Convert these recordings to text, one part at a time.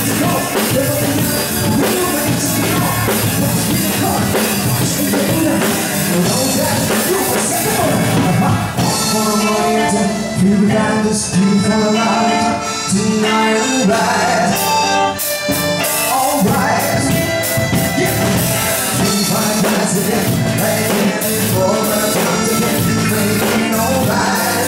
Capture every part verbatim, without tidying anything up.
You got this beautiful life tonight, alright, alright, yeah. You find nights again, playing for the times again, playing alright,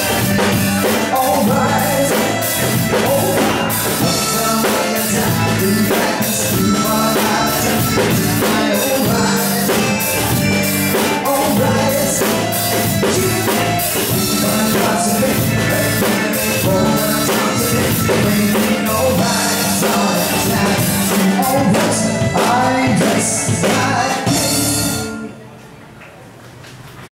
alright, alright. What's the way you time? You got this beautiful life tonight, alright, alright, yeah. I dress